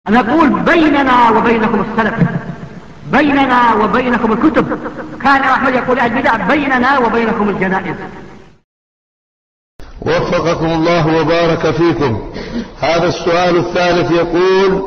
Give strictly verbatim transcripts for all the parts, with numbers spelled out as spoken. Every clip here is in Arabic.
نقول بيننا وبينكم السلف، بيننا وبينكم الكتب. كان أحمد يقول البدع بيننا وبينكم الجنائز. وفقكم الله وبارك فيكم. هذا السؤال الثالث يقول: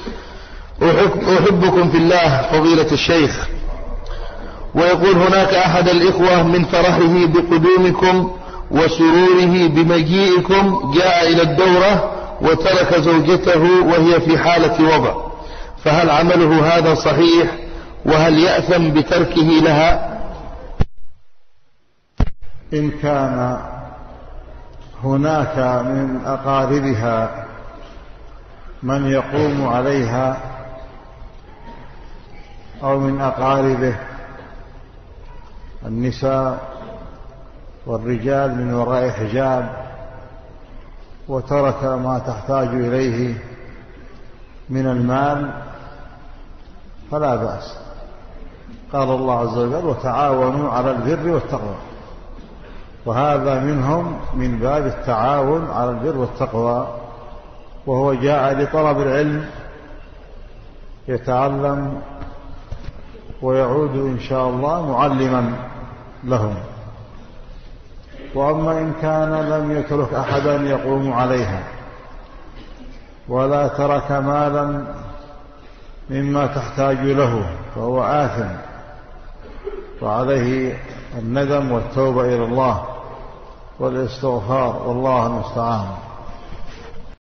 أحبكم في الله فضيلة الشيخ، ويقول هناك أحد الإخوة من فرحه بقدومكم وسروره بمجيئكم جاء إلى الدورة وترك زوجته وهي في حالة وضع، فهل عمله هذا صحيح؟ وهل يأثم بتركه لها؟ إن كان هناك من أقاربها من يقوم عليها أو من أقاربه النساء والرجال من وراء حجاب وترك ما تحتاج إليه من المال فلا بأس. قال الله عز وجل: وتعاونوا على البر والتقوى، وهذا منهم من باب التعاون على البر والتقوى، وهو جاء لطلب العلم يتعلم ويعود إن شاء الله معلما لهم. وأما إن كان لم يترك أحدا يقوم عليها ولا ترك مالا مما تحتاج له فهو آثم، وعليه الندم والتوبة إلى الله والاستغفار، والله المستعان.